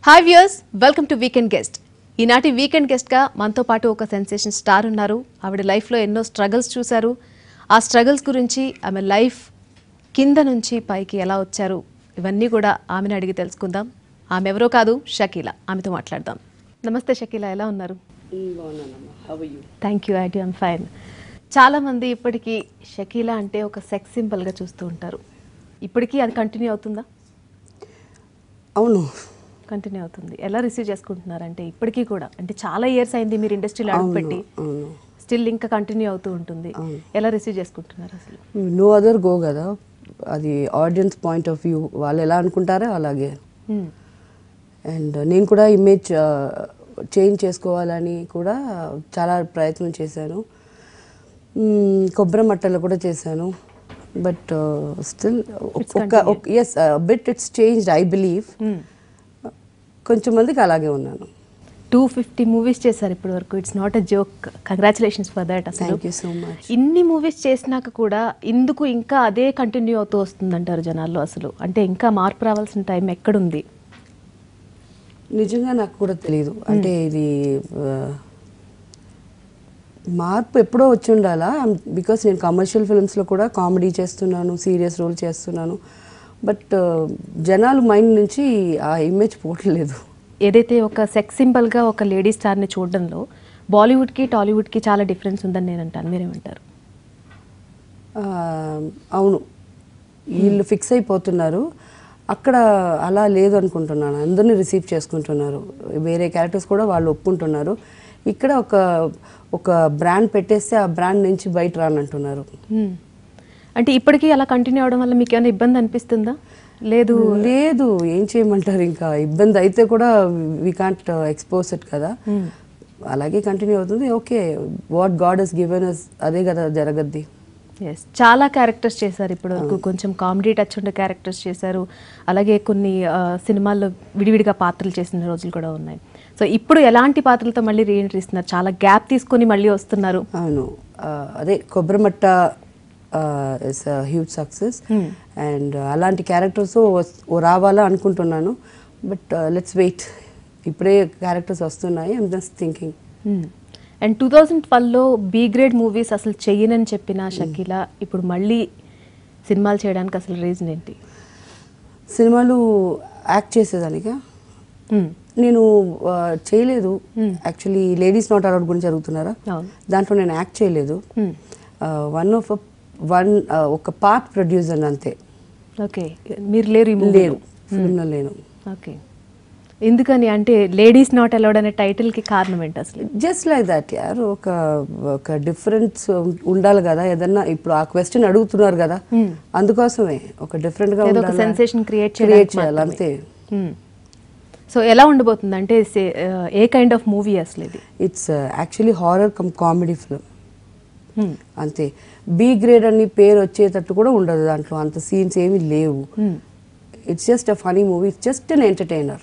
Hi viewers, welcome to weekend guest. ఈనాటి weekend గెస్ట్గా మనతో పాటు ఒక సెన్సేషన్ స్టార్ ఉన్నారు. ఆవిడ లైఫ్లో ఎన్నో స్ట్రగుల్స్ చూశారు. ఆ స్ట్రగుల్స్ గురించి, ఆమె లైఫ్ కింద నుంచి పైకి ఎలా వచ్చారు, ఇవన్నీ కూడా ఆమెను అడిగి తెలుసుకుందాం. ఆమె ఎవరో కాదు, షకీలా. ఆమెతో మాట్లాడదాం. నమస్తే షకీలా, ఎలా ఉన్నారు? Thank you, I'm fine. చాలామంది ఇప్పటికీ షకీలా అంటే ఒక సెక్స్ సింబల్గా చూస్తూ ఉంటారు. ఇప్పటికీ అది కంటిన్యూ అవుతుందా? అవును, కంటిన్యూ అవుతుంది. ఎలా రిసీవ్ చేసుకుంటున్నారంటే ఇప్పటికీ కూడా, అంటే చాలా ఇయర్స్ అయింది మీరు ఇండస్ట్రీలో అడుగుపెట్టి, స్టిల్ ఇంకా కంటిన్యూ అవుతూ ఉంటుంది. ఎలా రిసీవ్ చేసుకుంటున్నారు అసలు? నో అదర్ గో కదా, అది ఆడియన్స్ పాయింట్ ఆఫ్ వ్యూ, వాళ్ళు ఎలా అనుకుంటారో అలాగే. అండ్ నేను కూడా ఇమేజ్ చేంజ్ చేసుకోవాలని కూడా చాలా ప్రయత్నం చేశాను. కొబ్బరి మట్టలు కూడా చేశాను. But still is bit it's changed, I believe. కొంచెం మందికి అలాగే ఉన్నాను. 250 మూవీస్ చేశారు ఇప్పటి వరకు. It's not a joke. Congratulations for that. అసలు థ్యాంక్ యూ సో మచ్. ఇన్ని మూవీస్ చేసినాక కూడా ఇందుకు ఇంకా అదే కంటిన్యూ అవుతూ వస్తుందంటారు జనాల్లో. అసలు అంటే ఇంకా మార్పు రావాల్సిన టైం ఎక్కడుంది? నిజంగా నాకు కూడా తెలియదు. అంటే ఇది మార్పు ఎప్పుడో వచ్చి ఉండాలా. బికాస్ నేను కమర్షియల్ ఫిల్మ్స్లో కూడా కామెడీ చేస్తున్నాను, సీరియస్ రోల్ చేస్తున్నాను. బట్ జనాలు మైండ్ నుంచి ఆ ఇమేజ్ పోవట్లేదు. ఏదైతే ఒక సెక్స్ సింబల్గా ఒక లేడీ స్టార్ని చూడడంలో బాలీవుడ్కి టాలీవుడ్కి చాలా డిఫరెన్స్ ఉందని నేను అంటాను. మీరేమంటారు? అవును, వీళ్ళు ఫిక్స్ అయిపోతున్నారు. అక్కడ అలా లేదు అనుకుంటున్నాను. అందరినీ రిసీవ్ చేసుకుంటున్నారు. వేరే క్యారెక్టర్స్ కూడా వాళ్ళు ఒప్పుకుంటున్నారు. ఇక్కడ ఒక బ్రాండ్ పెట్టేస్తే ఆ బ్రాండ్ నుంచి బయట రానంటున్నారు. అంటే ఇప్పటికీ అలా కంటిన్యూ అవడం వల్ల మీకు ఏమైనా ఇబ్బంది అనిపిస్తుందా? లేదు, ఏం చేయమంటారు. ఇంకా ఇబ్బంది అయితే కూడా వీ కాంట్ ఎక్స్పోజ్ ఇట్ కదా. అలాగే కంటిన్యూ అవుతుంది. Okay, what God has given us, అదే కదా జరగద్ది. ఎస్, చాలా క్యారెక్టర్స్ చేశారు ఇప్పటివరకు. కొంచెం కామెడీ టచ్ ఉండే క్యారెక్టర్స్ చేశారు. అలాగే కొన్ని సినిమాల్లో విడివిడిగా పాత్రలు చేసిన రోజులు కూడా ఉన్నాయి. సో ఇప్పుడు ఎలాంటి పాత్రలతో మళ్ళీ రీఎంట్రీ ఇస్తున్నారు? చాలా గ్యాప్ తీసుకొని మళ్ళీ వస్తున్నారు. అవును, అదే Kobbarimatta is huge success. And అలాంటి క్యారెక్టర్స్ రావాలా అనుకుంటున్నాను. But let's wait. ఇప్పుడే క్యారెక్టర్స్ వస్తున్నాయి. I'm just thinking. అండ్ 2012లో బి గ్రేడ్ మూవీస్ అసలు చెయ్యనని చెప్పిన షకీలా ఇప్పుడు మళ్ళీ సినిమాలు చేయడానికి అసలు రీజన్ ఏంటి? సినిమాలు యాక్ట్ చేసేదానిగా నేను చేయలేదు. యాక్చువల్లీ లేడీస్ నాట్ అలౌడ్ గురించి అడుగుతున్నారా? దాంట్లో నేను యాక్ట్ చేయలేదు. ఒక పార్ట్ ప్రొడ్యూసర్ అంతే. ఓకే, మీరు లేరు ఫిల్మ్లో లేను. ఓకే, ఎందుకని? అంటే లేడీస్ నాట్ అలౌడ్ అనే టైటిల్కి కారణం ఏంటి అసలు? జస్ట్ లైక్ దట్ యార్. ఒక డిఫరెన్స్ ఉండాలి కదా. ఏదన్నా ఇప్పుడు ఆ క్వశ్చన్ అడుగుతున్నారు కదా, అందుకోసమే ఒక డిఫరెంట్గా ఒక సెన్సేషన్ క్రియేట్ చేయాలి అంతే. సో ఎలా ఉండబోతుంది అంటే ఏ కైండ్ ఆఫ్ మూవీ అసలు ఇది? It's actually horror cum comedy film అంతే. బి గ్రేడ్ అని పేరు వచ్చేటట్టు కూడా ఉండదు దాంట్లో. అంత సీన్స్ ఏమీ లేవు. It's just a funny movie. It's just an entertainer.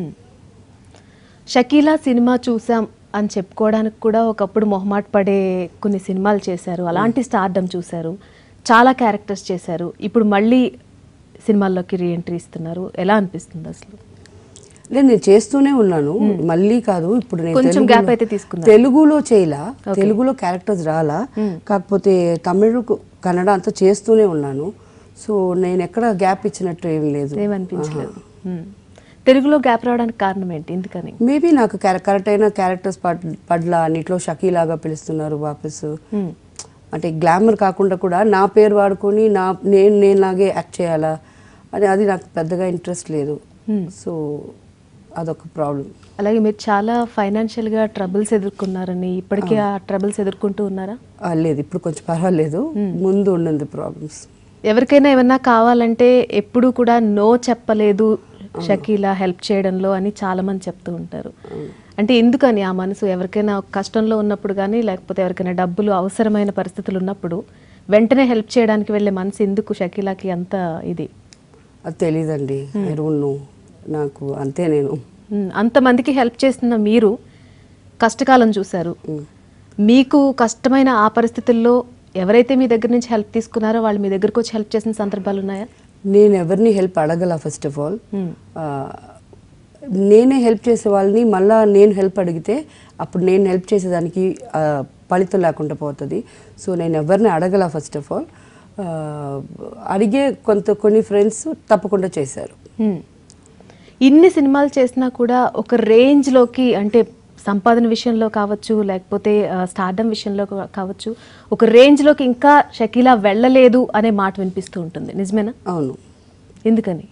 Shakeela సినిమా చూసాం అని చెప్పుకోవడానికి కూడా ఒకప్పుడు మొహమాట పడే కొన్ని సినిమాలు చేశారు. అలాంటి స్టార్డమ్ చూశారు, చాలా క్యారెక్టర్స్ చేశారు. ఇప్పుడు మళ్ళీ సినిమాల్లోకి రీఎంట్రీ ఇస్తున్నారు. ఎలా అనిపిస్తుంది అసలు? లేదు, నేను చేస్తూనే ఉన్నాను. మళ్ళీ కాదు, ఇప్పుడు నేను తెలుగులో చేయలా, తెలుగులో క్యారెక్టర్స్ రాలా. కాకపోతే తమిళ, కన్నడ అంతా చేస్తూనే ఉన్నాను. సో నేను ఎక్కడ గ్యాప్ ఇచ్చినట్టు ఏం లేదు, ఏమనిపించలేదు. తెలుగులో గ్యాప్ రావడానికి కారణం ఏంటి? ఎందుకని? మేబీ నాకు కరెక్ట్ అయిన క్యారెక్టర్స్ పట్ల అన్నిట్లో షకీలాగా పిలుస్తున్నారు వాపసు. అంటే గ్లామర్ కాకుండా కూడా నా పేరు వాడుకొని నేలాగే యాక్ట్ చేయాలా అని, అది నాకు పెద్దగా ఇంట్రెస్ట్ లేదు. సో అదొక ప్రాబ్లం. అలాగే మీరు చాలా ఫైనాన్షియల్గా ట్రబుల్స్ ఎదుర్కొన్నారని, ఇప్పటికీ ఆ ట్రబుల్స్ ఎదుర్కొంటూ ఉన్నారా? లేదు, ఇప్పుడు కొంచెం పర్వాలేదు. ముందు ఉన్నది ప్రాబ్లమ్స్. ఎవరికైనా ఏమన్నా కావాలంటే ఎప్పుడు కూడా నో చెప్పలేదు షకీలా హెల్ప్ చేయడంలో అని చాలా మంది చెప్తూ ఉంటారు. అంటే ఎందుకని ఆ మనసు? ఎవరికైనా కష్టంలో ఉన్నప్పుడు కానీ, లేకపోతే ఎవరికైనా డబ్బులు అవసరమైన పరిస్థితులు ఉన్నప్పుడు వెంటనే హెల్ప్ చేయడానికి వెళ్ళే మనసు ఎందుకు షకీలాకి అంత ఇది? అది తెలీదండి. I don't know. నాకు అంతే. నేను అంతమందికి హెల్ప్ చేస్తున్న మీరు కష్టకాలం చూశారు. మీకు కష్టమైన ఆ పరిస్థితుల్లో ఎవరైతే మీ దగ్గర నుంచి హెల్ప్ తీసుకున్నారో వాళ్ళు మీ దగ్గరకు వచ్చి హెల్ప్ చేసిన సందర్భాలు ఉన్నాయా? నేను ఎవరిని హెల్ప్ అడగల. ఫస్ట్ ఆఫ్ ఆల్ నేనే హెల్ప్ చేసే వాళ్ళని మళ్ళీ నేను హెల్ప్ అడిగితే అప్పుడు నేను హెల్ప్ చేసేదానికి ఫలితం లేకుండా పోతుంది. సో నేను ఎవరిని అడగల. ఫస్ట్ ఆఫ్ ఆల్ అడిగే కొన్ని ఫ్రెండ్స్ తప్పకుండా చేశారు. ఇన్ని సినిమాలు చేసినా కూడా ఒక రేంజ్లోకి, అంటే సంపాదన విషయంలో కావచ్చు, లేకపోతే స్టార్డమ్ విషయంలో కావచ్చు, ఒక రేంజ్లోకి ఇంకా షకీలా వెళ్ళలేదు అనే మాట వినిపిస్తూ ఉంటుంది. నిజమేనా? అవును. ఎందుకని?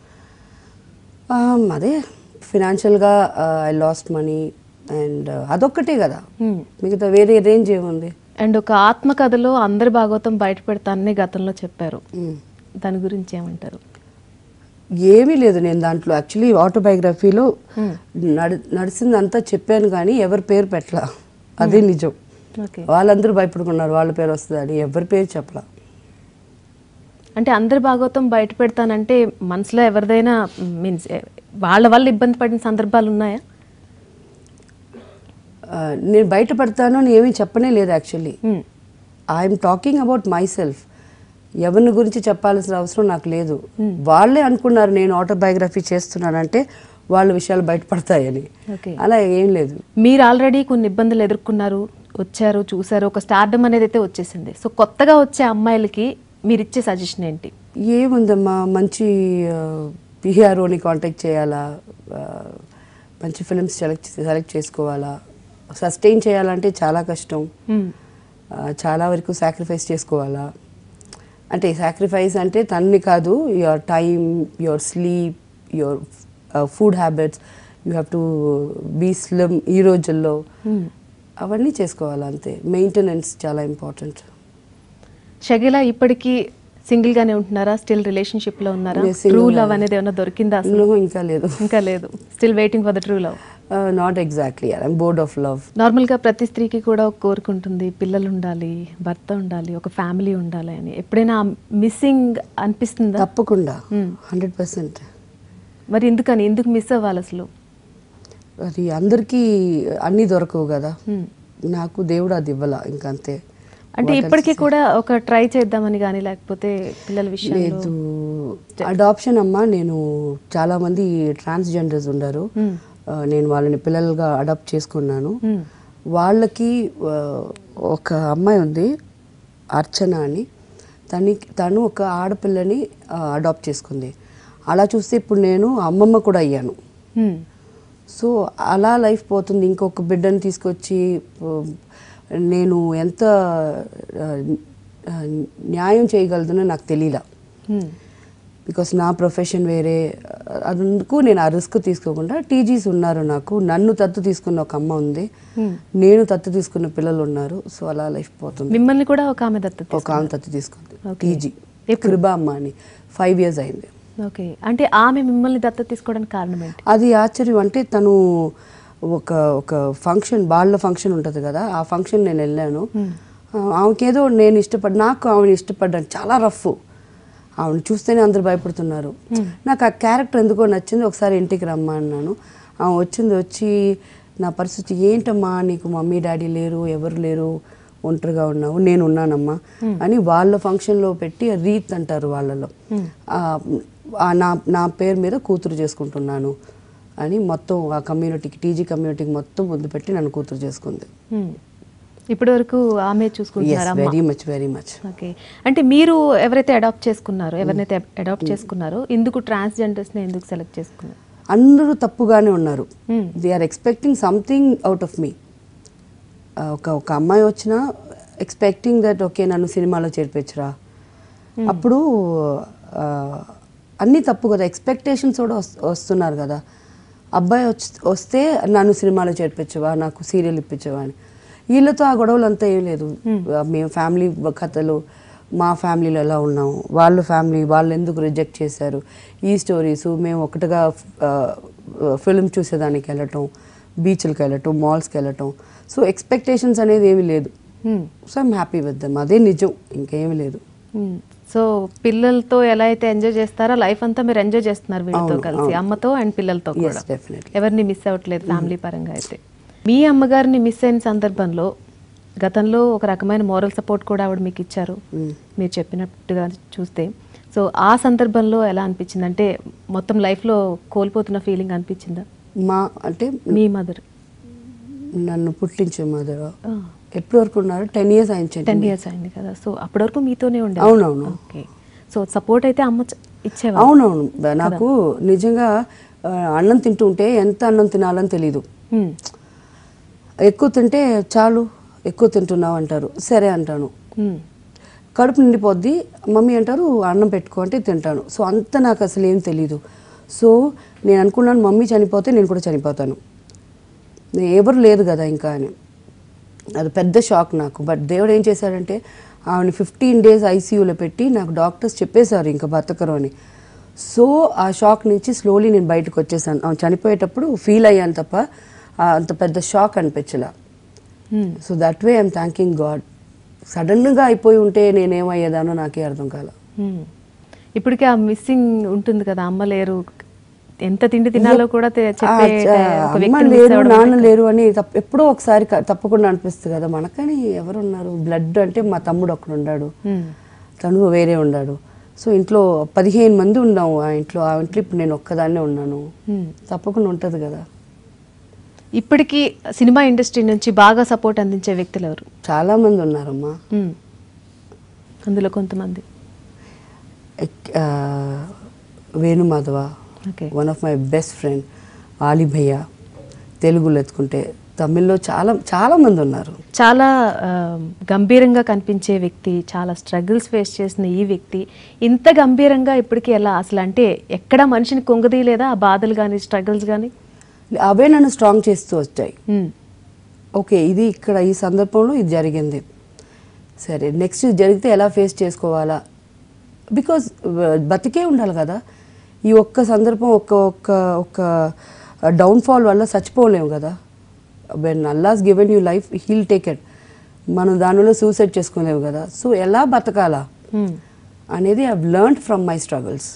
అదే ఫినాన్షియల్గా ఐ లాస్ట్ మనీ అండ్ అదొక్కటే కదా, మిగతా వేరే రేంజ్ ఏముంది. అండ్ ఒక ఆత్మకథలో అందరి భాగవతం బయట పెడతానని గతంలో చెప్పారు. దాని గురించి ఏమంటారు? ఏమీ లేదు. నేను దాంట్లో యాక్చువల్లీ ఆటోబయోగ్రఫీలో నడిచిందంతా చెప్పాను కానీ ఎవరి పేరు పెట్టలా. అదే నిజం. వాళ్ళందరూ భయపడుకున్నారు వాళ్ళ పేరు వస్తుందని, ఎవరి పేరు చెప్పలా. అంటే అందరి భాగవతం బయట పెడతానంటే మనసులో ఎవరిదైనా మీన్స్ వాళ్ళ వల్ల ఇబ్బంది పడిన సందర్భాలు ఉన్నాయా? నేను బయట పడతాను అని ఏమీ చెప్పనే లేదు. Actually I'm talking about my self. ఎవరిని గురించి చెప్పాల్సిన అవసరం నాకు లేదు. వాళ్ళే అనుకున్నారు నేను ఆటోబయోగ్రఫీ చేస్తున్నానంటే వాళ్ళ విషయాలు బయటపడతాయని. అలా ఏం లేదు. మీరు ఆల్రెడీ కొన్ని ఇబ్బందులు ఎదుర్కొన్నారు, వచ్చారు, చూసారు, ఒక స్టార్డమ్ అనేది అయితే వచ్చేసింది. సో కొత్తగా వచ్చే అమ్మాయిలకి మీరు ఇచ్చే సజెషన్ ఏంటి? ఏముందమ్మా, మంచి పిఆర్ఓని కాంటాక్ట్ చేయాలా, మంచి ఫిల్మ్స్ సెలెక్ట్ చేసుకోవాలా. సస్టైన్ చేయాలంటే చాలా కష్టం. చాలా వరకు సాక్రిఫైస్ చేసుకోవాలా. అంటే సాక్రిఫైస్ అంటే తన్ని కాదు, your time, your sleep, your food habits, you have to be slim. ఈ రోజుల్లో అవన్నీ చేసుకోవాలి అంతే. మెయింటెనెన్స్ చాలా ఇంపార్టెంట్. షకీలా ఇప్పటికీ సింగిల్ గానే ఉంటున్నారా? స్టిల్ రిలేషన్షిప్ లో ఉన్నారా? ట్రూ లవ్ అనేది ఏమైనా దొరికిందా? ఇంకా లేదు. ఇంకా లేదు. Still waiting for the true love. Not exactly. I'm bored of love. నార్మల్గా ప్రతి స్త్రీకి కూడా ఒక కోరిక ఉంటుంది, పిల్లలు ఉండాలి, భర్త ఉండాలి, ఒక ఫ్యామిలీ ఉండాలి అని. ఎప్పుడైనా మిస్సింగ్ అనిపిస్తుందా? తప్పకుండా, 100%. మరి ఎందుకు మిస్ అవ్వాలి అసలు? అది అందరికీ అన్నీ దొరకవు కదా. నాకు దేవుడు అది ఇవ్వాల, ఇంకంతే. అంటే ఇప్పటికీ కూడా ఒక ట్రై చేద్దామని కానీ, లేకపోతే పిల్లల విషయంలో? లేదు. అడాప్షన్ అమ్మా, నేను చాలా మంది ట్రాన్స్జెండర్స్ ఉన్నారు. నేను వాళ్ళని పిల్లలుగా అడాప్ట్ చేసుకున్నాను. వాళ్ళకి ఒక అమ్మాయి ఉంది, అర్చన అని. తను ఒక ఆడపిల్లని అడాప్ట్ చేసుకుంది. అలా చూస్తే ఇప్పుడు నేను అమ్మమ్మ కూడా అయ్యాను. సో అలా లైఫ్ పోతుంది. ఇంకొక బిడ్డని తీసుకొచ్చి నేను ఎంత న్యాయం చేయగలుగుతున్నా నాకు తెలియలా. బికాస్ నా ప్రొఫెషన్ వేరే. అందుకు నేను ఆ రిస్క్ తీసుకోకుండా, టీజీస్ ఉన్నారు నాకు, నన్ను దత్తు తీసుకున్న ఒక అమ్మ ఉంది, నేను దత్తు తీసుకున్న పిల్లలు ఉన్నారు. సో అలా లైఫ్ పోతుంది. మిమ్మల్ని కూడా ఒక ఆమె దత్తు తీసుకుంది, టీజీ కృపా అమ్మ అని. 5 years అయింది. ఓకే. అంటే ఆమె మిమ్మల్ని దత్తత తీసుకోవడానికి కారణం ఏంటి? అది ఆశ్చర్యం. అంటే తను ఒక ఫంక్షన్, బాళ్ళ ఫంక్షన్ ఉంటుంది కదా, ఆ ఫంక్షన్ నేను వెళ్ళాను. ఆమెకేదో నేను నాకు ఆమెను ఇష్టపడ్డాను. చాలా రఫ్. ఆమెను చూస్తేనే అందరు భయపడుతున్నారు. నాకు ఆ క్యారెక్టర్ ఎందుకో నచ్చింది. ఒకసారి ఇంటికి రమ్మా అన్నాను. ఆమె వచ్చి నా పరిస్థితి ఏంటమ్మా, నీకు మమ్మీ డాడీ లేరు, ఎవరు లేరు, ఒంటరిగా ఉన్నావు, నేను ఉన్నానమ్మా అని వాళ్ళ ఫంక్షన్లో పెట్టి, రీత్ అంటారు వాళ్ళలో, నా పేరు మీద కూతురు చేసుకుంటున్నాను అని మొత్తం ఆ కమ్యూనిటీకి, టీజీ కమ్యూనిటీకి మొత్తం ముందు పెట్టి నన్ను కూతురు చేసుకుంది. ఇప్పటి వరకు ఆమె చూసుకుంటున్నారా? Very much. ఓకే. అంటే మీరు ఎవరైతే అడాప్ట్ చేసుకున్నారో ఎందుకు ట్రాన్స్జెండర్స్ని ఎందుకు సెలెక్ట్ చేసుకున్నారు? అందరూ తప్పుగానే ఉన్నారు. They are expecting something out of me. ఒక అమ్మాయి వచ్చినా ఎక్స్పెక్టింగ్ దట్ ఓకే నన్ను సినిమాలో చేర్పించరా. అప్పుడు అన్నీ తప్పు కదా. ఎక్స్పెక్టేషన్స్ కూడా వస్తున్నారు కదా. అబ్బాయి వస్తే నన్ను సినిమాలో చేర్పించవా, నాకు సీరియల్ ఇప్పించవా అని. వీళ్ళతో ఆ గొడవలు అంతా ఏం లేదు. మేము ఫ్యామిలీ కథలు, మా ఫ్యామిలీలో ఎలా ఉన్నాము, వాళ్ళ ఫ్యామిలీ వాళ్ళు ఎందుకు రిజెక్ట్ చేశారు, ఈ స్టోరీస్. మేము ఒకటిగా ఫిల్మ్ చూసేదానికి వెళ్ళటం, బీచ్లకు వెళ్ళటం, మాల్స్కి వెళ్ళటం. సో ఎక్స్పెక్టేషన్స్ అనేది ఏమీ లేదు. So I'm happy with them. అదే నిజం, ఇంకేమీ లేదు. సో పిల్లలతో ఎలా అయితే ఎంజాయ్ చేస్తారో లైఫ్ అంతా మీరు ఎంజాయ్ చేస్తున్నారు వీళ్ళతో కలిసి, అమ్మతో అండ్ పిల్లలతో కూడా. ఎవరిని మిస్ అవ్వట్లేదు ఫ్యామిలీ పరంగా. అయితే మీ అమ్మగారిని మిస్ అయిన సందర్భంలో గతంలో ఒక రకమైన మోరల్ సపోర్ట్ కూడా ఆవిడ మీకు ఇచ్చారు. మీరు చెప్పినట్టుగా చూస్తే సో ఆ సందర్భంలో ఎలా అనిపించింది? అంటే మొత్తం లైఫ్లో కోల్పోతున్న ఫీలింగ్ అనిపించిందా? అంటే మీ మదర్ నన్ను పుట్టించే మదర్ ఎప్పటి వరకు ఉన్నారు? 10 years అయింది. 10 years అయింది కదా. సో అప్పటి వరకు మీతోనే ఉండే? అవునవును. ఓకే. సో సపోర్ట్ అయితే అమ్మ ఇచ్చేవారు? అవునవును. నాకు నిజంగా అన్నం తింటుంటే ఎంత అన్నం తినాలని తెలీదు. ఎక్కువ తింటే చాలు, ఎక్కువ తింటున్నావు అంటారు. సరే అంటాను. కడుపు నిండిపోద్ది, మమ్మీ అంటారు అన్నం పెట్టుకో అంటే తింటాను. సో అంత నాకు అసలు ఏం తెలీదు. సో నేను అనుకున్నాను మమ్మీ చనిపోతే నేను కూడా చనిపోతాను, ఎవరు లేదు కదా ఇంకా అని. అది పెద్ద షాక్ నాకు. బట్ దేవుడు ఏం చేశాడంటే ఆమెను 15 days ఐసీయూలో పెట్టి నాకు డాక్టర్స్ చెప్పేశారు ఇంకా బతకరు అని. సో ఆ షాక్ నుంచి స్లోలీ నేను బయటకు వచ్చేసాను. ఆమె చనిపోయేటప్పుడు ఫీల్ అయ్యాను తప్ప అంత పెద్ద షాక్ అనిపించలా. So that way I'm thanking God. సడన్గా అయిపోయి ఉంటే నేనేమయ్యేదానో నాకే అర్థం కాల. ఇప్పటికే ఆ మిస్సింగ్ ఉంటుంది కదా, అమ్మ లేరు, ఎంత తిండి తినాలో కూడా అమ్మ లేరు నాన్న లేరు అని ఎప్పుడో ఒకసారి తప్పకుండా అనిపిస్తుంది కదా మనకని. ఎవరున్నారు? బ్లడ్ అంటే మా తమ్ముడు ఒకడు ఉన్నాడు, తను వేరే ఉన్నాడు. సో ఇంట్లో 15 మంది ఉన్నాము ఆ ఇంట్లో. ఇప్పుడు నేను ఒక్కదాన్నే ఉన్నాను. తప్పకుండా ఉంటుంది కదా. ఇప్పటికీ సినిమా ఇండస్ట్రీ నుంచి బాగా సపోర్ట్ అందించే వ్యక్తులు ఎవరు? చాలా మంది ఉన్నారమ్మా. అందులో కొంతమంది Venu Madhav, one of my best friend. Ali భయ్య, తెలుగులో ఎత్తుకుంటే. తమిళ్లో చాలా చాలా మంది ఉన్నారు. చాలా గంభీరంగా కనిపించే వ్యక్తి, చాలా స్ట్రగుల్స్ ఫేస్ చేసిన ఈ వ్యక్తి ఇంత గంభీరంగా ఇప్పటికీ ఎలా అసలు? అంటే ఎక్కడ మనిషిని కుంగదీయలేదా ఆ బాధలు కానీ స్ట్రగుల్స్ కానీ? అవే నన్ను స్ట్రాంగ్ చేస్తూ వచ్చాయి. ఓకే, ఇది ఇక్కడ ఈ సందర్భంలో ఇది జరిగింది, సరే నెక్స్ట్ జరిగితే ఎలా ఫేస్ చేసుకోవాలా? బికాజ్ బతికే ఉండాలి కదా. ఈ ఒక్క సందర్భం ఒక్క డౌన్ఫాల్ వల్ల చచ్చిపోలేము కదా. When Allah's given you life he'll take it. మనం దానిలో సూసైడ్ చేసుకోలేము కదా. సో ఎలా బతకాలా అనేది I have learned from my struggles.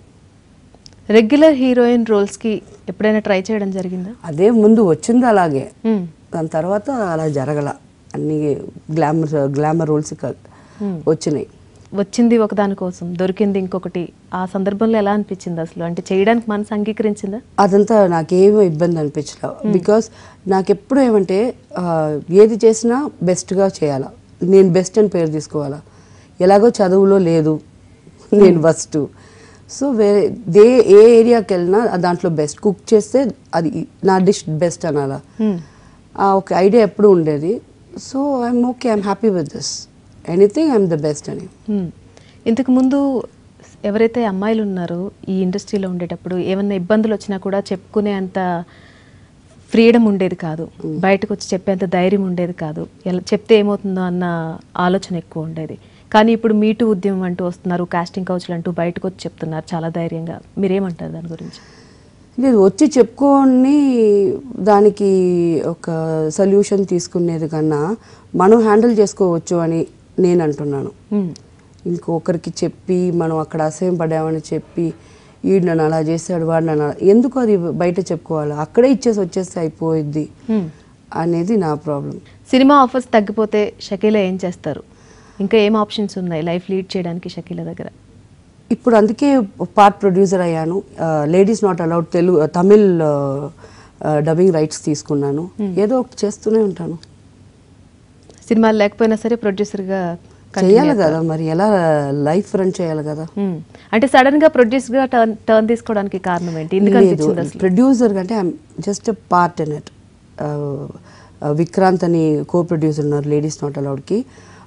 Regular heroine రోల్స్కి ఎప్పుడైనా ట్రై చేయడం జరిగిందా? అదే ముందు వచ్చింది అలాగే, దాని తర్వాత అలా జరగల. అన్ని గ్లామర్ రోల్స్ వచ్చినాయి. వచ్చింది ఒకదాని కోసం, దొరికింది ఇంకొకటి. ఆ సందర్భంలో ఎలా అనిపించింది అసలు? అంటే చేయడానికి మనసు అంగీకరించిందా? అదంతా నాకేమో ఇబ్బంది అనిపించలే. బికాస్ నాకు ఎప్పుడు ఏమంటే ఏది చేసినా బెస్ట్గా చేయాలా, నేను బెస్ట్ అని పేరు తీసుకోవాలా. ఎలాగో చదువులో లేదు, నేను ఫస్ట్. సో ఏ ఏరియాకి వెళ్ళినా దాంట్లో బెస్ట్. కుక్ చేస్తే అది నా డిష్ బెస్ట్ అనాలా, ఒక ఐడియా ఎప్పుడు ఉండేది. So I'm okay, I'm happy with this, anything I'm the best అని. ఇంతకు ముందు ఎవరైతే అమ్మాయిలు ఉన్నారో ఈ ఇండస్ట్రీలో ఉండేటప్పుడు ఏమన్నా ఇబ్బందులు వచ్చినా కూడా చెప్పుకునే అంత ఫ్రీడమ్ ఉండేది కాదు, బయటకు వచ్చి చెప్పేంత ధైర్యం ఉండేది కాదు, ఎలా చెప్తే ఏమవుతుందో అన్న ఆలోచన ఎక్కువ ఉండేది. కానీ ఇప్పుడు మీటూ ఉద్యమం అంటూ వస్తున్నారు, కాస్టింగ్ కౌచ్లు అంటూ బయటకు వచ్చి చెప్తున్నారు చాలా ధైర్యంగా. మీరేమంటారు దాని గురించి? లేదు, వచ్చి చెప్పుకొని దానికి ఒక సొల్యూషన్ తీసుకునేది కన్నా మనం హ్యాండిల్ చేసుకోవచ్చు అని నేను అంటున్నాను. ఇంకొకరికి చెప్పి మనం అక్కడ అసహ్యం పడామని చెప్పి వీడు నన్ను అలా చేశాడు, వాడు నన్ను అలా, ఎందుకు అది బయట చెప్పుకోవాలి? అక్కడే వచ్చేస్తే అయిపోయిద్ది అనేది నా ప్రాబ్లం. సినిమా ఆఫర్స్ తగ్గిపోతే షకీలా ఏం చేస్తారు? ఇంకా ఏం ఆప్షన్స్ ఉన్నాయి లైఫ్ లీడ్ చేయడానికి షకీలా దగ్గర? ఇప్పుడు అందుకే పార్ట్ ప్రొడ్యూసర్ అయ్యాను. Ladies not allowed Tamil dubbing rights తీసుకున్నాను. ఏదో ఒకటి చేస్తూనే ఉంటాను. సినిమాలు లేకపోయినా సరే ప్రొడ్యూసర్గా చేయాలి కదా, మరి ఎలా లైఫ్ రన్ చేయాలి కదా. అంటే సడన్ గా ప్రొడ్యూసర్ గా టర్న్ తీసుకోవడానికి కారణం ఏంటి? ప్రొడ్యూసర్ కంటే just part in it. Vikrant అని కో ప్రొడ్యూసర్ ఉన్నారు లేడీస్ నాట్ అలౌడ్కి.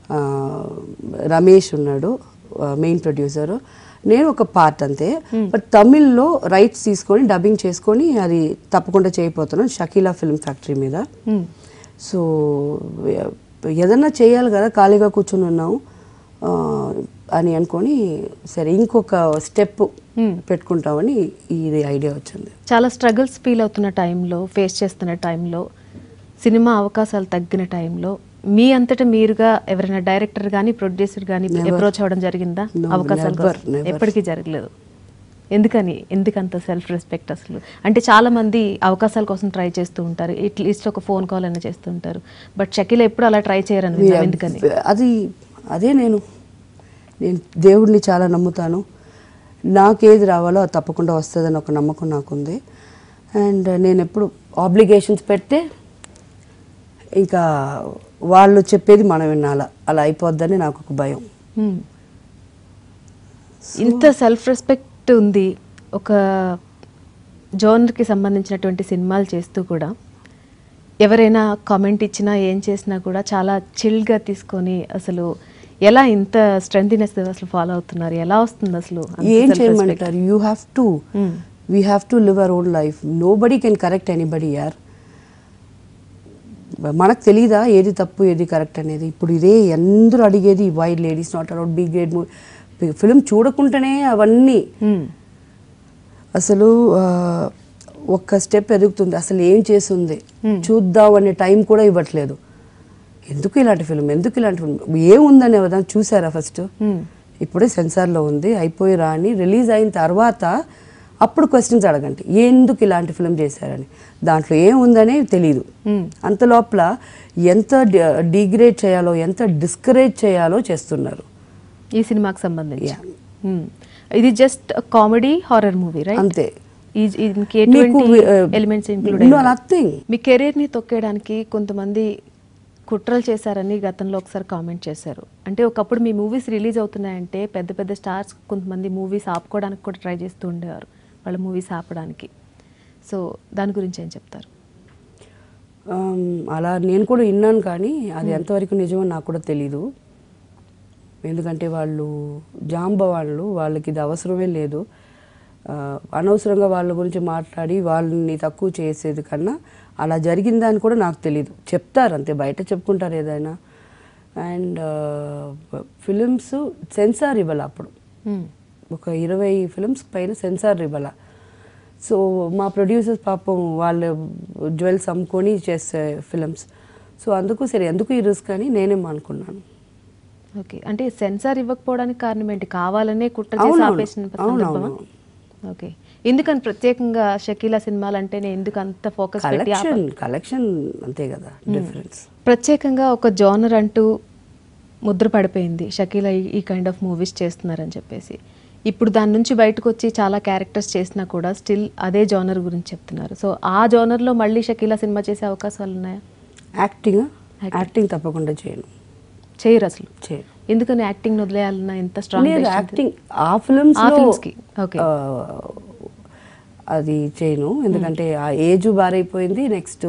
రమేష్ ఉన్నాడు మెయిన్ ప్రొడ్యూసర్, నేను ఒక పార్ట్ అంతే. బట్ తమిళ్లో రైట్స్ తీసుకొని డబ్బింగ్ చేసుకొని అది తప్పకుండా చేయబోతున్నాను షకీలా ఫిల్మ్ ఫ్యాక్టరీ మీద. సో ఏదన్నా చేయాలి కదా, ఖాళీగా కూర్చొని ఉన్నాము అని అనుకొని సరే ఇంకొక స్టెప్ పెట్టుకుంటామని ఇది ఐడియా వచ్చింది. చాలా స్ట్రగుల్స్ ఫీల్ అవుతున్న టైంలో, ఫేస్ చేస్తున్న టైంలో, సినిమా అవకాశాలు తగ్గిన టైంలో మీ అంతటా మీరుగా ఎవరైనా డైరెక్టర్ కానీ ప్రొడ్యూసర్ కానీ అప్రోచ్ అవ్వడం జరిగిందా? అవకాశాలు ఎప్పటికీ జరగలేదు. ఎందుకని? ఎందుకంత సెల్ఫ్ రెస్పెక్ట్ అసలు? అంటే చాలా మంది అవకాశాల కోసం ట్రై చేస్తూ ఉంటారు, అట్లీస్ట్ ఒక ఫోన్ కాల్ అయినా చేస్తూ ఉంటారు. బట్ షకీలా ఎప్పుడు అలా ట్రై చేయరని ఎందుకని? అదే నేను దేవుడిని చాలా నమ్ముతాను. నాకేది రావాలో అది తప్పకుండా వస్తుందని ఒక నమ్మకం నాకుంది. అండ్ నేను ఎప్పుడు ఆబ్లిగేషన్స్ పెడితే ఇంకా వాళ్ళు చెప్పేది మనం వినాలా, అలా అయిపోద్దని నాకు ఒక భయం. ఇంత సెల్ఫ్ రెస్పెక్ట్ ఉంది ఒక జోనర్కి సంబంధించినటువంటి సినిమాలు చేస్తూ కూడా, ఎవరైనా కామెంట్ ఇచ్చినా ఏం చేసినా కూడా చాలా చిల్గా తీసుకొని అసలు ఎలా ఇంత స్ట్రెంగ్నెస్ అసలు ఫాలో అవుతున్నారు, ఎలా వస్తుంది అసలు? ఏం చేయమంటారు? You have to, we have to live our own life. Nobody can correct anybody యార్. మనకు తెలీదా ఏది తప్పు ఏది కరెక్ట్ అనేది? ఇప్పుడు ఇదే అందరూ అడిగేది, why ladies not allowed B grade movie. Film చూడకుండానే అవన్నీ అసలు ఒక్క స్టెప్ ఎదుగుతుంది. అసలు ఏం చేస్తుంది చూద్దాం అనే టైం కూడా ఇవ్వట్లేదు. ఎందుకు ఇలాంటి ఫిలిం, ఎందుకు ఇలాంటి ఫిలిం, ఏముందని ఎవరైనా చూసారా ఫస్ట్? ఇప్పుడే సెన్సార్లో ఉంది, అయిపోయి రాని రిలీజ్ అయిన తర్వాత అప్పుడు క్వశ్చన్స్ అడగండి, ఎందుకు ఇలాంటి ఫిలిం చేశారని. దాంట్లో ఏముందనే తెలియదు. అంత లోపల ఎంత డిగ్రేడ్ చేయాలో, ఎంత డిస్కరేజ్ చేయాలో చేస్తున్నారు ఈ సినిమాకి సంబంధించి. ఇది just comedy horror movie right? అంతే. Elements include. మీ కెరీర్ని తొక్కేయడానికి కొంతమంది కుట్రలు చేశారని గతంలో ఒకసారి కామెంట్ చేశారు. అంటే ఒకప్పుడు మీ మూవీస్ రిలీజ్ అవుతున్నాయంటే పెద్ద పెద్ద స్టార్స్ కొంతమంది మూవీస్ ఆపుకోవడానికి కూడా ట్రై చేస్తూ ఉండేవారు, వాళ్ళ మూవీస్ ఆపడానికి. సో దాని గురించి ఏం చెప్తారు? అలా నేను కూడా విన్నాను, కానీ అది ఎంతవరకు నిజమో నాకు కూడా తెలీదు. ఎందుకంటే వాళ్ళు వాళ్ళకి ఇది అవసరమే లేదు. అనవసరంగా వాళ్ళ గురించి మాట్లాడి వాళ్ళని తక్కువ చేసేది కన్నా అలా జరిగిందని కూడా నాకు తెలీదు. చెప్తారు అంతే, బయట చెప్పుకుంటారు ఏదైనా. అండ్ ఫిలిమ్స్ సెన్సార్ ఇవ్వాలి అప్పుడు, ఒక 20 ఫిలిమ్స్ పైన సెన్సార్ ఇవ్వాల. సో మా ప్రొడ్యూసర్స్ పాపం వాళ్ళు జ్యువెల్స్ అమ్ముకొని చేసే ఫిలిమ్స్. సో అందుకు సరే ఎందుకు ఈ రిస్క్ అని నేనేం అనుకున్నాను. ఓకే, అంటే సెన్సార్ ఇవ్వకపోవడానికి కారణం ఏంటి? కావాలనే కుట్ర చేసి ఆపేసిన సందర్భమా? ఓకే, ఎందుకని ప్రత్యేకంగా షకీలా సినిమాలు అంటేనే ఎందుకు అంత ఫోకస్ పెట్టి? కలెక్షన్ అంతే కదా డిఫరెన్స్. ప్రత్యేకంగా ఒక జోనర్ అంటూ ముద్ర పడిపోయింది, షకీలా ఈ కైండ్ ఆఫ్ మూవీస్ చేస్తున్నారని చెప్పేసి. ఇప్పుడు దాని నుంచి బయటకు వచ్చి చాలా క్యారెక్టర్స్ చేసినా కూడా స్టిల్ అదే జోనర్ గురించి చెప్తున్నారు. సో ఆ జోనర్లో మళ్ళీ షకీలా సినిమా చేసే అవకాశాలు ఉన్నాయా? యాక్టింగ్ తప్పకుండా చేయరు అసలు. చేయరు. ఎందుకని యాక్టింగ్ వదిలేయాలన్నా ఎంత స్ట్రాంగ్? యాక్టింగ్ ఆ ఫిల్మ్స్కి ఓకే అది చేయను, ఎందుకంటే ఆ ఏజ్ బారైపోయింది. నెక్స్ట్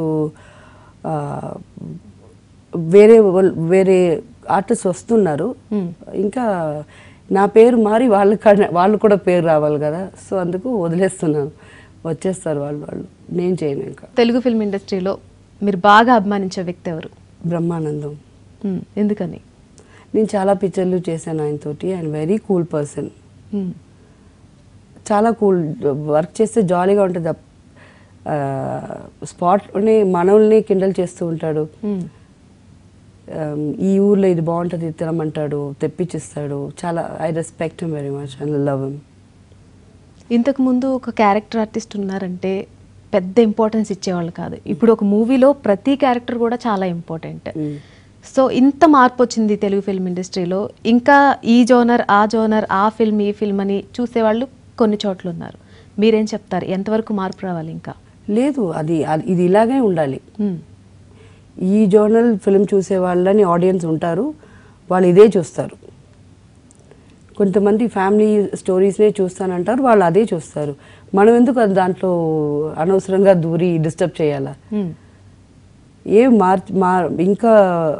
వేరే ఆర్టిస్ట్ వస్తున్నారు, ఇంకా నా పేరు మారి వాళ్ళు కూడా పేరు రావాలి కదా. సో అందుకు వదిలేస్తున్నాను, వచ్చేస్తారు వాళ్ళు. నేను చేయను. ఇంకా తెలుగు ఫిల్మ్ ఇండస్ట్రీలో మీరు బాగా అభిమానించే వ్యక్తి ఎవరు? బ్రహ్మానందం. ఎందుకని? నేను చాలా పిక్చర్లు చేశాను ఆయనతోటి. ఆయన వెరీ కూల్ పర్సన్, చాలా కూల్. వర్క్ చేస్తే జాలీగా ఉంటుంది. స్పాట్ని మనల్ని కిండల్ చేస్తూ ఉంటాడు. ఈ ఊర్లో ఇది బాగుంటుంది తినమంటాడు, తెప్పించిస్తాడు. చాలా I respect him very much and love him. ఇంతకుముందు ఒక క్యారెక్టర్ ఆర్టిస్ట్ ఉన్నారంటే పెద్ద ఇంపార్టెన్స్ ఇచ్చేవాళ్ళు కాదు. ఇప్పుడు ఒక మూవీలో ప్రతి క్యారెక్టర్ కూడా చాలా ఇంపార్టెంట్. సో ఇంత మార్పు వచ్చింది తెలుగు ఫిల్మ్ ఇండస్ట్రీలో. ఇంకా ఈ జోనర్ ఆ జోనర్, ఆ ఫిల్మ్ ఈ ఫిల్మ్ అని చూసేవాళ్ళు కొన్ని చోట్ల ఉన్నారు. మీరేం చెప్తారు? ఎంతవరకు మార్పు రావాలి? ఇంకా లేదు, ఇది ఇలాగే ఉండాలి. ఈ జోనల్ ఫిల్మ్ చూసే వాళ్ళని ఆడియన్స్ ఉంటారు, వాళ్ళు ఇదే చూస్తారు. కొంతమంది ఫ్యామిలీ స్టోరీస్నే చూస్తానంటారు, వాళ్ళు అదే చూస్తారు. మనం ఎందుకు అది దాంట్లో అనవసరంగా దూరి డిస్టర్బ్ చేయాలా? ఇంకా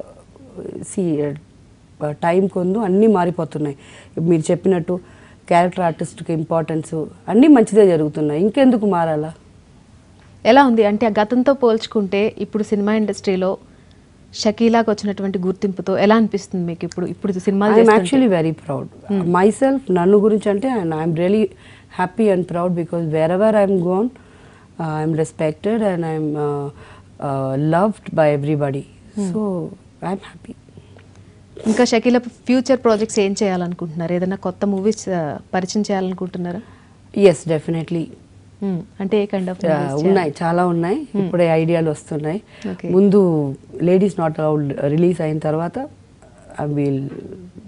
టైం కొందు అన్నీ మారిపోతున్నాయి. మీరు చెప్పినట్టు క్యారెక్టర్ ఆర్టిస్ట్కి ఇంపార్టెన్స్ అన్నీ మంచిదే జరుగుతున్నాయి, ఇంకెందుకు మారాలా? ఎలా ఉంది అంటే గతంతో పోల్చుకుంటే ఇప్పుడు సినిమా ఇండస్ట్రీలో షకీలాకి వచ్చినటువంటి గుర్తింపుతో ఎలా అనిపిస్తుంది మీకు? ఇప్పుడు సినిమాలు I'm actually very proud my self. నన్ను గురించి అంటే I'm really happy and proud because wherever I'm gone I'm respected and I'm loved by everybody. So I'm happy. ఇంకా షకీలా ఫ్యూచర్ ప్రాజెక్ట్స్ ఏం చేయాలనుకుంటున్నారు? ఏదైనా కొత్త మూవీస్ పరిచయం చేయాలనుకుంటున్నారా? Yes, definitely. అంటే ఏ కైండ్ ఆఫ్ ఉన్నాయి, చాలా ఉన్నాయి. ఇప్పుడే ఐడియాలు వస్తున్నాయి. ముందు లేడీస్ నాట్ అలౌడ్ రిలీజ్ అయిన తర్వాత I will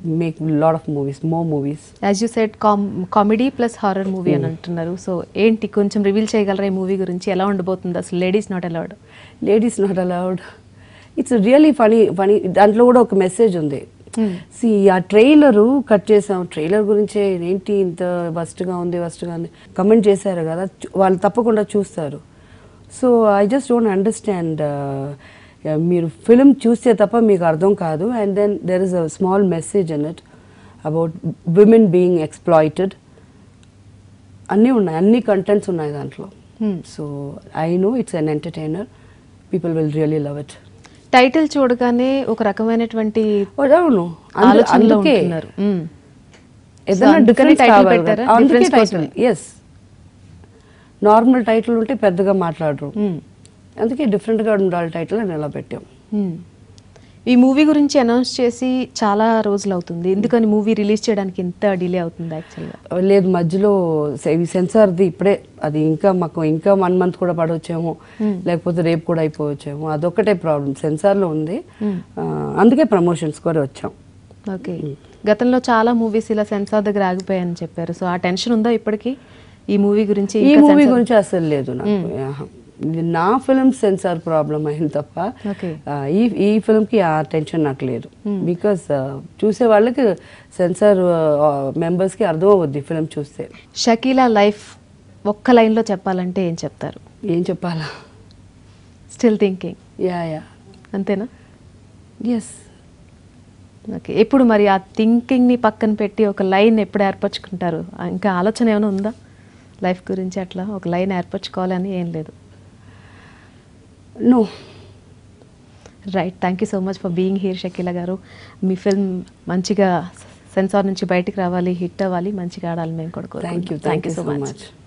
make a lot of movies, more movies. As you said comedy plus horror movie అని అంటున్నారు. సో ఏంటి కొంచెం రివీల్ చేయగలరా ఈ మూవీ గురించి? ఎలా ఉండబోతుంది అసలు? Ladies not allowed. Ladies not allowed. It's a really funny. దాంట్లో కూడా ఒక మెసేజ్ ఉంది. సి ఆ ట్రైలరు కట్ చేసాం. ట్రైలర్ గురించే ఏంటి ఇంత వస్ట్గా ఉంది కమెంట్ చేశారు కదా, వాళ్ళు తప్పకుండా చూస్తారు. So I just don't understand. మీరు ఫిల్మ్ చూస్తే తప్ప మీకు అర్థం కాదు. And then there is a small message in it about women being exploited. అన్నీ ఉన్నాయి, అన్ని కంటెంట్స్ ఉన్నాయి దాంట్లో. So I know it's an entertainer. People will really love it. Title చూడగానే ఒక రకమైనటువంటి అవును, ఆలోచనలో అందుకే ఉంటున్నారు. ఏదైనా అందుకని డిఫరెన్స్ title కావాలి పెట్టారా? కదా. అందుకే Difference title. Yes, normal title ఉంటే పెద్దగా మాట్లాడరు. అందుకే డిఫరెంట్గా ఉండాలి టైటిల్ అని ఎలా పెట్టాం. ఈ మూవీ గురించి అనౌన్స్ చేసి చాలా రోజులు అవుతుంది. ఎందుకని మూవీ రిలీజ్ చేయడానికి ఇంత డిలే అవుతుంది యాక్చువల్గా? లేదు, మధ్యలో సెన్సార్ది ఇప్పుడే, అది ఇంకా 1 month కూడా పడవచ్చేమో, లేకపోతే రేపు కూడా అయిపోవచ్చేమో. అదొక్కటే ప్రాబ్లం, సెన్సార్లో ఉంది. అందుకే ప్రమోషన్స్ కూడా వచ్చాం. ఓకే. గతంలో చాలా మూవీస్ ఇలా సెన్సార్ దగ్గర ఆగిపోయాయని చెప్పారు. సో ఆ టెన్షన్ ఉందా ఇప్పటికీ ఈ మూవీ గురించి? ఈ మూవీ గురించి అసలు లేదు నాకు. నా ఫిల్మ్ సెన్సార్ ప్రాబ్లం అయింది తప్ప ఈ ఫిల్మ్కి ఆ టెన్షన్ నాకు లేదు. బికాస్ చూసే వాళ్ళకి సెన్సార్ మెంబర్స్కి అర్థం అవుద్ది ఫిల్మ్ చూస్తే. షకీలా లైఫ్ ఒక్క లైన్లో చెప్పాలంటే ఏం చెప్తారు? ఏం చెప్పాలా? Still thinking. యా అంతేనా? ఎస్. ఓకే. ఎప్పుడు మరి ఆ థింకింగ్ని పక్కన పెట్టి ఒక లైన్ ఎప్పుడు ఏర్పరచుకుంటారు? ఇంకా ఆలోచన ఏమైనా ఉందా లైఫ్ గురించి? అట్లా ఒక లైన్ ఏర్పరచుకోవాలని ఏం లేదు? No. Right. Thank you so much for being here Shakeela garu. మీ ఫిల్మ్ మంచిగా సెన్సార్ నుంచి బయటికి రావాలి, హిట్ అవ్వాలి, మంచిగా ఆడాలి మేము కూడా. Thank you so much.